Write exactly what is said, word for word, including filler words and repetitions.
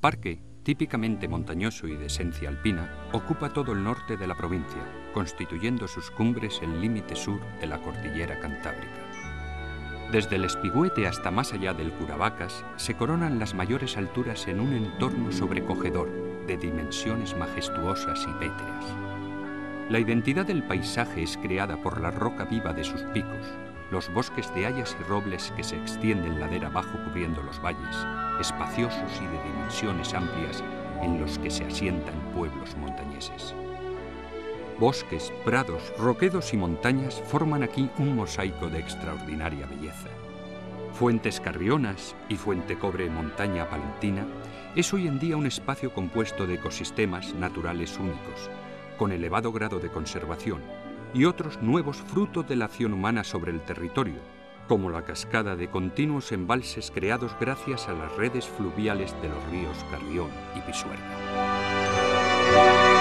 parque, típicamente montañoso y de esencia alpina, ocupa todo el norte de la provincia, constituyendo sus cumbres el límite sur de la cordillera cantábrica. Desde el Espigüete hasta más allá del Curavacas, se coronan las mayores alturas en un entorno sobrecogedor, de dimensiones majestuosas y pétreas. La identidad del paisaje es creada por la roca viva de sus picos, los bosques de hayas y robles que se extienden ladera abajo cubriendo los valles, espaciosos y de dimensiones amplias en los que se asientan pueblos montañeses. Bosques, prados, roquedos y montañas forman aquí un mosaico de extraordinaria belleza. Fuentes Carrionas y Fuente Cobre Montaña Palentina es hoy en día un espacio compuesto de ecosistemas naturales únicos, con elevado grado de conservación, y otros nuevos fruto de la acción humana sobre el territorio, como la cascada de continuos embalses creados gracias a las redes fluviales de los ríos Carrión y Pisuerga.